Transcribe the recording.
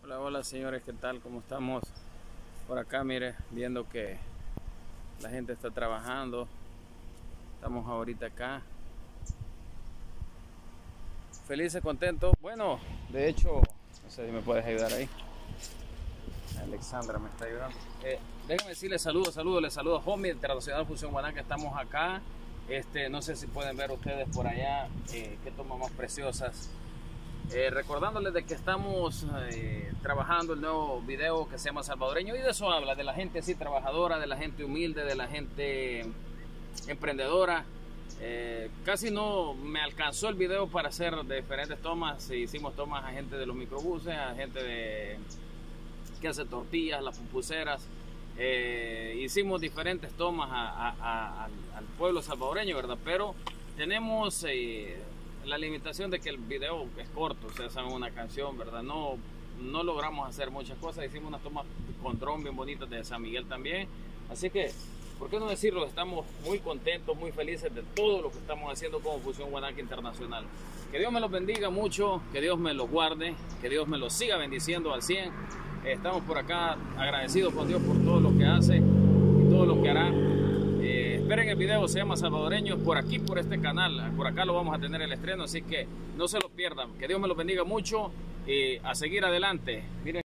Hola, hola señores, ¿qué tal? ¿Cómo estamos? Por acá, mire, viendo que la gente está trabajando. Estamos ahorita acá. Felices, contentos. Bueno, de hecho, no sé si me puedes ayudar ahí. Alexandra me está ayudando. Déjenme decirles saludos, les saludo a Homie, Internacional Fusión Guaná, que estamos acá. No sé si pueden ver ustedes por allá qué tomas más preciosas. Recordándoles de que estamos trabajando el nuevo video que se llama Salvadoreño, y de eso habla, de la gente así trabajadora, de la gente humilde, de la gente emprendedora. Casi no me alcanzó el video para hacer diferentes tomas. Hicimos tomas a gente de los microbuses, a gente que hace tortillas, las pupuseras. Hicimos diferentes tomas al pueblo salvadoreño, ¿verdad? Pero tenemos la limitación de que el video es corto, o sea, es una canción, ¿verdad? No logramos hacer muchas cosas. Hicimos unas tomas con dron bien bonitas de San Miguel también. Así que, ¿por qué no decirlo? Estamos muy contentos, muy felices de todo lo que estamos haciendo como Fusión Guanaca Internacional. Que Dios me los bendiga mucho, que Dios me los guarde, que Dios me los siga bendiciendo al 100. Estamos por acá agradecidos con Dios por todo lo que hace y todo lo que hará. Esperen el video, se llama Salvadoreños, por aquí, por este canal. Por acá lo vamos a tener el estreno, así que no se lo pierdan. Que Dios me los bendiga mucho y a seguir adelante. Miren.